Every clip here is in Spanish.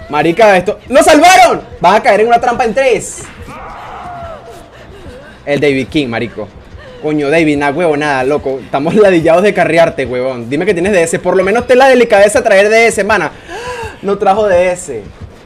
Marica, esto... ¡Lo salvaron! Van a caer en una trampa en 3. El David King, marico. Coño, David, nada, huevo, nada, loco. Estamos ladillados de carrearte, huevón. Dime que tienes DS. Por lo menos ten la delicadeza de traer DS, mana. No trajo DS.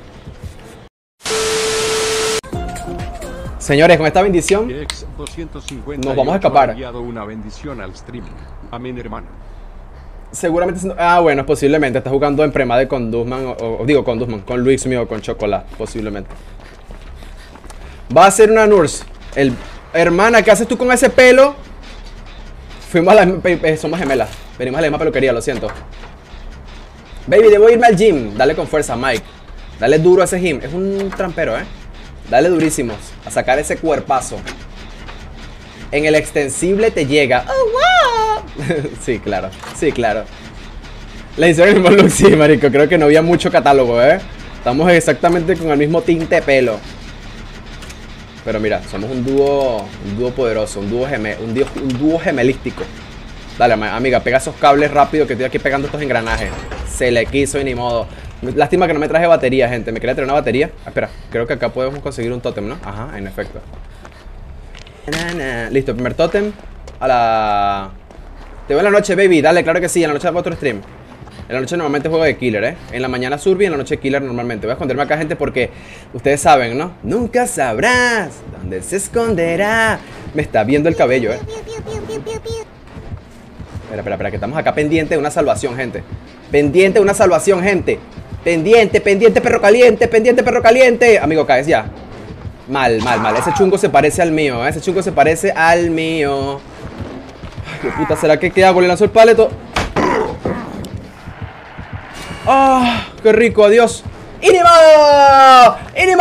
Señores, con esta bendición nos vamos a escapar. Una bendición al stream. Amén, hermano. Seguramente... Ah, bueno, posiblemente. Está jugando en premade con Duzman. Digo, con Duzman. Con Luis mío, con Chocolate. Posiblemente. Va a ser una nurse. Hermana, ¿qué haces tú con ese pelo? Fuimos a la... somos gemelas. Venimos a la misma peluquería, lo siento. Baby, debo irme al gym. Dale con fuerza, Mike. Dale duro a ese gym. Es un trampero, ¿eh? Dale durísimos. A sacar ese cuerpazo. En el extensible te llega. ¡Oh, wow! Sí, claro. Sí, claro. Le hicieron el mismo look, sí, marico. Creo que no había mucho catálogo, ¿eh? Estamos exactamente con el mismo tinte de pelo. Pero mira, somos un dúo poderoso, un dúo gemelístico. Dale, amiga, pega esos cables rápido que estoy aquí pegando estos engranajes. Se le quiso y ni modo. Lástima que no me traje batería, gente. Me quería traer una batería. Espera, creo que acá podemos conseguir un tótem, ¿no? Ajá, en efecto. Listo, primer tótem. A la... Te veo en la noche, baby. Dale, claro que sí, en la noche hago otro stream. En la noche normalmente juego de killer, ¿eh? En la mañana surby y en la noche killer normalmente. Voy a esconderme acá, gente, porque ustedes saben, ¿no? Nunca sabrás dónde se esconderá. Me está viendo el cabello, ¿eh? Espera, que estamos acá pendiente de una salvación, gente. Pendiente de una salvación, gente. Pendiente, perro caliente, pendiente, perro caliente. Amigo, caes ya. Mal. Ese chungo se parece al mío, ¿eh? Ese chungo se parece al mío. Ay, qué puta, ¿será que qué hago? Le lanzo el paleto. ¡Ah! ¡Qué rico! ¡Adiós! ¡Inimado!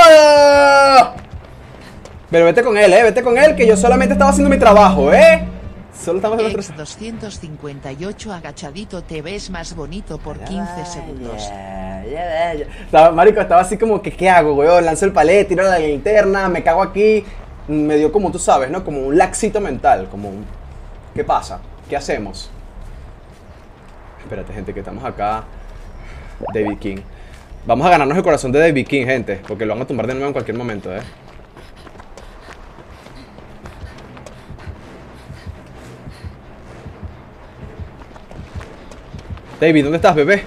Pero vete con él, vete con él, que yo solamente estaba haciendo mi trabajo, Solo estamos haciendo nuestro... 258 agachadito, te ves más bonito por 15 segundos. Marico, estaba así como que, ¿qué hago, weón? Lanzo el palet, tiro la linterna, me cago aquí. Me dio como, tú sabes, ¿no? Como un laxito mental, como un... ¿Qué pasa? ¿Qué hacemos? Espérate, gente, que estamos acá. David King. Vamos a ganarnos el corazón de David King, gente, porque lo van a tumbar de nuevo en cualquier momento, David, ¿dónde estás, bebé?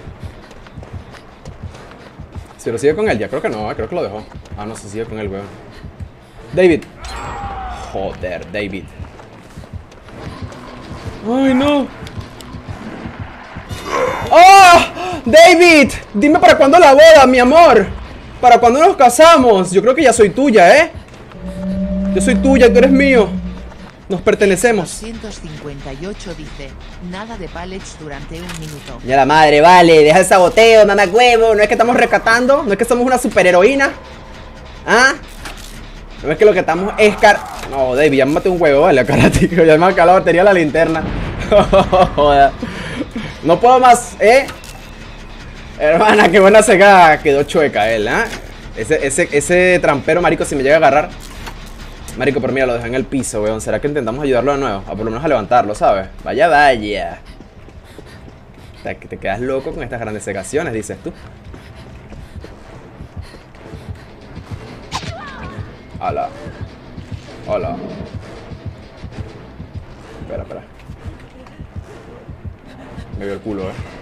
¿Se lo sigue con él? Ya creo que no, creo que lo dejó. Ah, no, se sigue con él, weón. David. Joder, David. ¡Ay, no! ¡Oh! ¡David! Dime para cuándo la boda, mi amor. ¿Para cuándo nos casamos? Yo creo que ya soy tuya, Yo soy tuya y tú eres mío. Nos pertenecemos. 258 dice, nada de pallets durante un minuto. Ya la madre, vale, deja el saboteo, mamá huevo. No es que estamos rescatando, no es que somos una superheroína. ¿Ah? No es que lo que estamos es No, David, ya me maté un huevo, vale, caratico. Ya me acabó la batería de la linterna. Joder. No puedo más, Hermana, qué buena cegada. Quedó chueca él, Ese trampero, marico, si me llega a agarrar. Marico, pero mira, lo dejé en el piso, weón. ¿Será que intentamos ayudarlo de nuevo? A por lo menos a levantarlo, ¿sabes? Vaya. Te quedas loco con estas grandes secaciones, dices tú. Hola. Espera. Me vio el culo,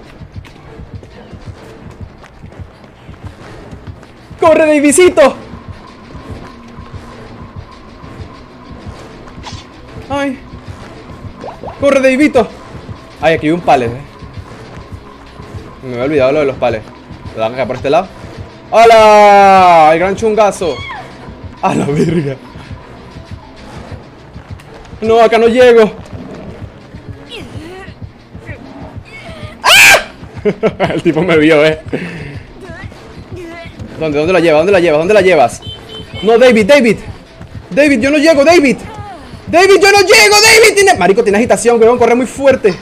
¡Corre, Davidcito! ¡Ay! ¡Corre, Davidito! Ay, aquí hay un palet, Me había olvidado lo de los palets. ¿Lo dan acá por este lado? ¡Hola! ¡El gran chungazo! ¡A la verga! No, acá no llego. ¡Ah! El tipo me vio, ¿Dónde la llevas? ¿Dónde la llevas? No, David, yo no llego, David, yo no llego, David. Marico, tiene agitación, weón, corre muy fuerte.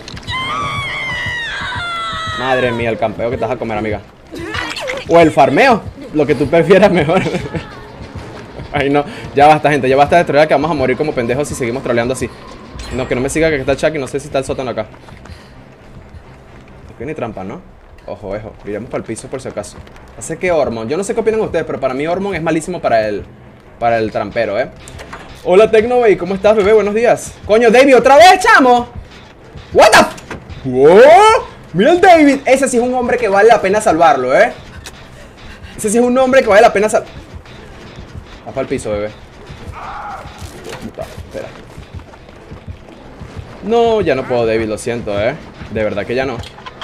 Madre mía, el campeo que te vas a comer, amiga. O el farmeo, lo que tú prefieras mejor. Ay, no, ya basta, gente, ya basta de trolear, que vamos a morir como pendejos si seguimos troleando así. No, que no me siga, que está Chucky, no sé si está el sótano acá. Aquí no hay trampa, ¿no? Ojo, ojo. Iremos para el piso por si acaso. Así que Ormond. Yo no sé qué opinan ustedes, pero para mí Ormond es malísimo para el trampero, Hola, Tecnovey. ¿Cómo estás, bebé? Buenos días. Coño, David, ¿otra vez, chamo? What the... ¡Wow! Mira el David. Ese sí es un hombre que vale la pena salvarlo, Ese sí es un hombre que vale la pena salvarlo. Va para el piso, bebé. Puta, espera. No, ya no puedo, David, lo siento, De verdad que ya no.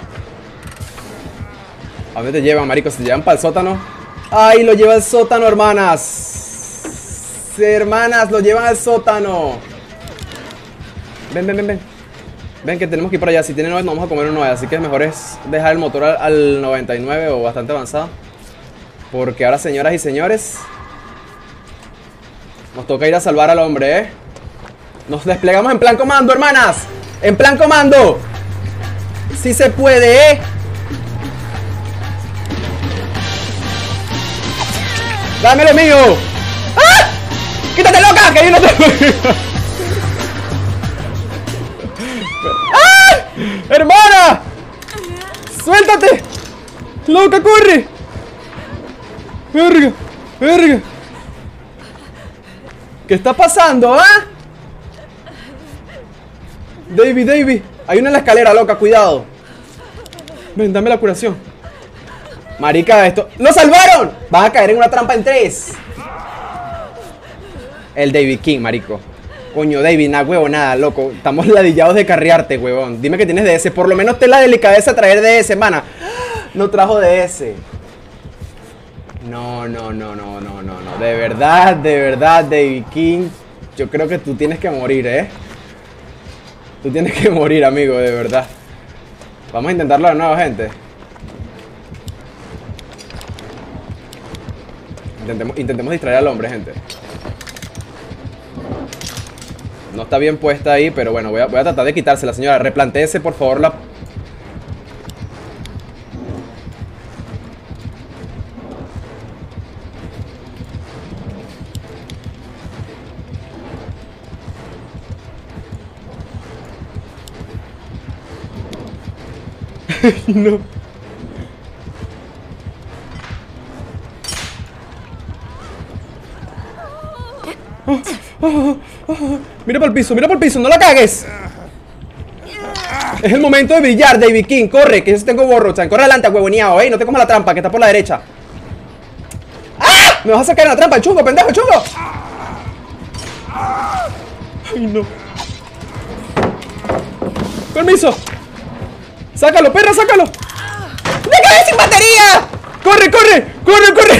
¿A dónde te llevan, marico? ¿Se te llevan para el sótano? ¡Ay, lo lleva al sótano, hermanas! Hermanas, lo llevan al sótano. Ven, ven, ven, ven. Ven que tenemos que ir para allá. Si tiene 9, no vamos a comer un 9. Así que mejor es dejar el motor al 99 o bastante avanzado. Porque ahora, señoras y señores, nos toca ir a salvar al hombre, Nos desplegamos en plan comando, hermanas. En plan comando. Sí se puede, ¡Dámelo mío! ¡Ah! ¡Quítate, loca! ¡Que yo no te... ¡Ah! ¡Hermana! ¡Suéltate! ¡Loca, corre! ¡Verga! ¡Verga! ¿Qué está pasando, David, David. Hay una en la escalera, loca, cuidado. Ven, dame la curación. Marica, esto... ¡Lo salvaron! Van a caer en una trampa en 3. El David King, marico. Coño, David, nada, huevo, nada, loco. Estamos ladillados de carrearte, huevón. Dime que tienes DS. Por lo menos ten la delicadeza de traer DS, hermana. No trajo DS. No, no, no, no, no, no, no. De verdad, David King. Yo creo que tú tienes que morir, Tú tienes que morir, amigo, de verdad. Vamos a intentarlo de nuevo, gente. Intentemos distraer al hombre, gente. No está bien puesta ahí, pero bueno, voy a tratar de quitársela, señora. Replantéese, por favor, la... No. Mira para el piso, no la cagues. Es el momento de brillar, David King. Corre, que yo tengo borrochan. Corre adelante, huevoneado, no te comas la trampa, que está por la derecha. ¡Ah! Me vas a sacar en la trampa, el chungo, pendejo, el chungo. Ay, no. Permiso. Sácalo, perra, sácalo. ¡Me quedé sin batería! ¡Corre, corre! ¡Corre, corre!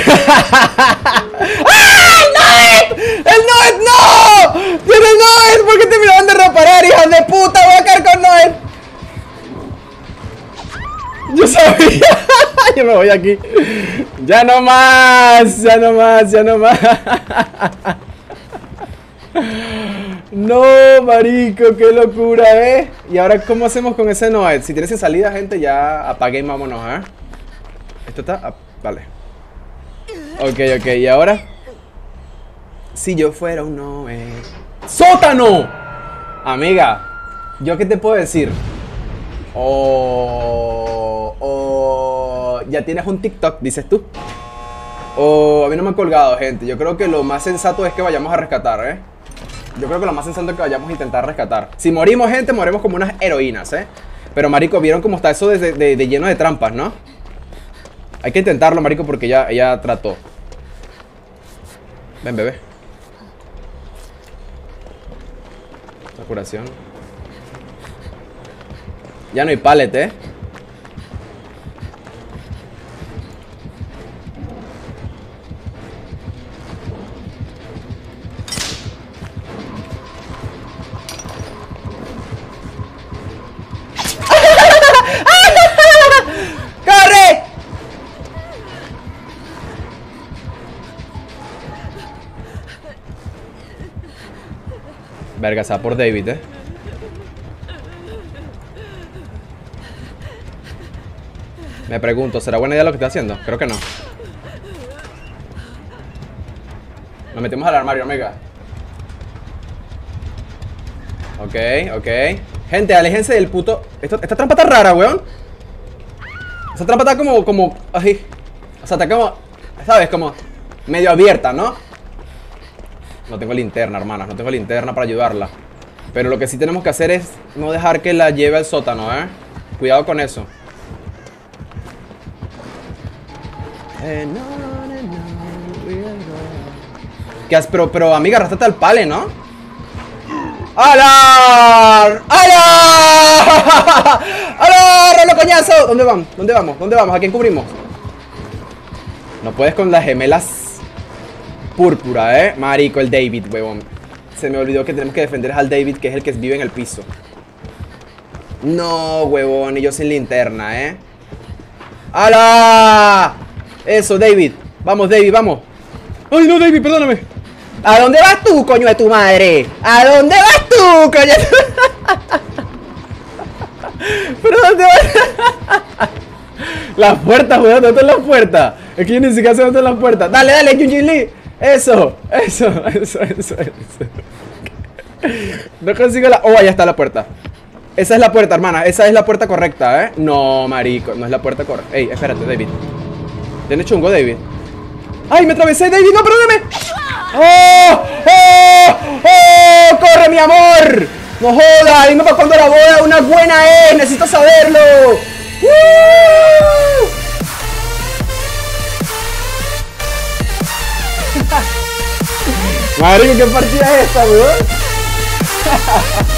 ¡Ah! ¡El Noed! ¡El Noed, no! ¡Tiene el Noed! ¿Por qué te miraban de reparar, hijas de puta? Voy a caer con Noed. Yo sabía. Yo me voy aquí. Ya no más. Ya no más. Ya no más. No, marico, qué locura, Y ahora, ¿cómo hacemos con ese Noed? Si tienes salida, gente, ya apague y vámonos, Esto está... vale. Ok, ok, ¿y ahora? Si yo fuera un Noed... ¡Sótano! Amiga, ¿yo qué te puedo decir? Ya tienes un TikTok, dices tú. A mí no me han colgado, gente. Yo creo que lo más sensato es que vayamos a rescatar, Yo creo que lo más sensato es que vayamos a intentar rescatar. Si morimos, gente, morimos como unas heroínas, Pero, marico, ¿vieron cómo está eso de lleno de trampas, no? Hay que intentarlo, marico, porque ella trató. Ven, bebé. La curación. Ya no hay pallet, ¡Corre! Verga, se va por David, Me pregunto, ¿será buena idea lo que está haciendo? Creo que no. Nos metemos al armario, amiga. Ok, ok. Gente, aléjense del puto... Esta trampa está rara, weón. Esa trampa está como, así. O sea, está como, ¿sabes? Como medio abierta, ¿no? No tengo linterna, hermanas. No tengo linterna para ayudarla. Pero lo que sí tenemos que hacer es no dejar que la lleve al sótano, ¿eh? Cuidado con eso. Pero amiga, arrastrate al pale, ¿no? ¡Alar! ¡Alar! ¡Alar! ¡Rolo coñazo! ¿Dónde vamos? ¿Dónde vamos? ¿Dónde vamos? ¿A quién cubrimos? No puedes con las gemelas púrpura, ¿eh? Marico, el David, huevón. Se me olvidó que tenemos que defender al David, que es el que vive en el piso. No, huevón, y yo sin linterna, ¿eh? ¡Hala! Eso, David. Vamos, David, vamos. ¡Ay, no, David, perdóname! ¿A dónde vas tú, coño de tu madre? ¿A dónde vas tú, coño de tu... ¿Pero dónde vas? Las puertas, weón, ¿dónde están las puertas? Es que yo ni siquiera sé dónde están las puertas. Dale, dale, Yunjin Lee. Eso. No consigo la... Oh, allá está la puerta. Esa es la puerta, hermana. Esa es la puerta correcta, ¿eh? No, marico, no es la puerta correcta. Ey, espérate, David. ¿Tiene chungo, David? ¡Ay, me atravesé, David! ¡No, perdóname! ¡Oh! ¡Oh! ¡Oh! ¡Corre, mi amor! ¡No jodas! Dime para cuando la boda una buena es. Necesito saberlo. Marico, ¿qué partida es esta, weón?